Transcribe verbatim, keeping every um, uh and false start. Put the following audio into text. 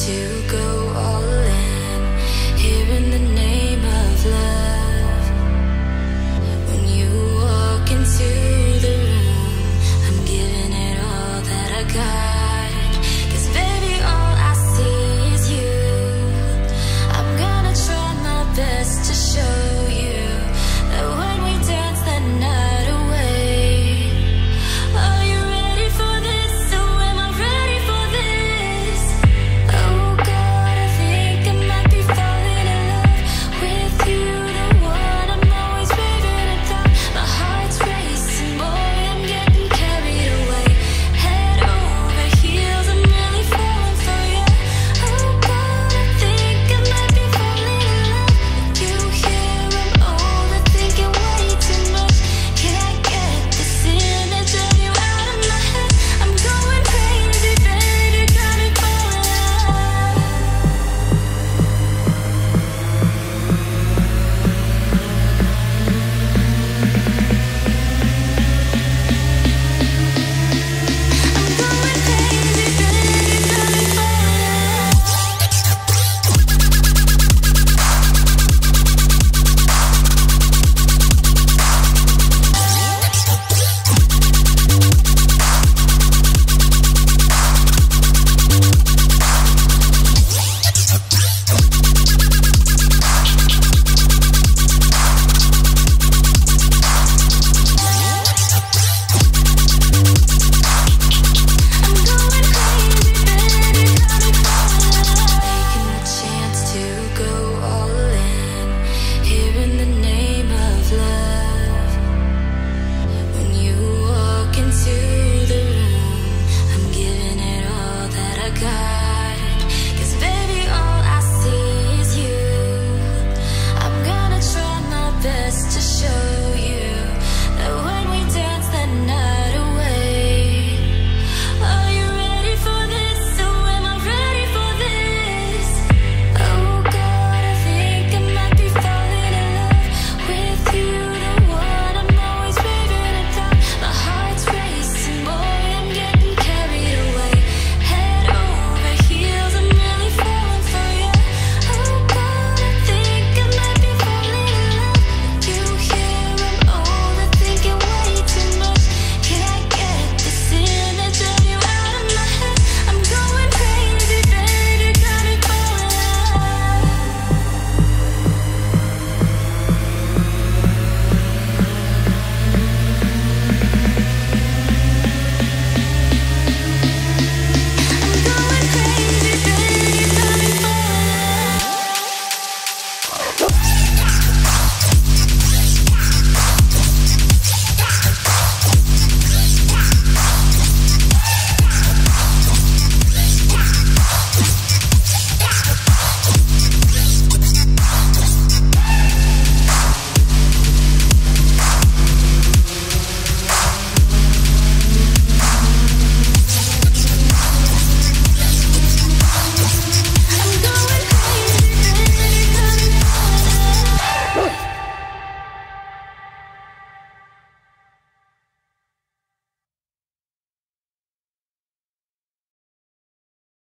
to go all in, here in the name of love. When you walk into the room, I'm giving it all that I got. 'Cause baby, all I see is you. I'm gonna try my best to show you that when we dance the night away. Are you ready for this? So am I ready for this? Oh God, I think I might be falling in love with you, the one I'm always raving about. My heart's racing, boy, I'm getting carried away. Head over heels, I'm really falling for you. Oh God, I think I might be falling in love with you. Here I'm overthinking way too much. Can't get this image of you out of my head. I'm going crazy, baby, got me falling in love. I'm going crazy, baby, got me falling in Taking the chance to go all in, here in the name of love. When you walk into the room, I'm giving it all that I got.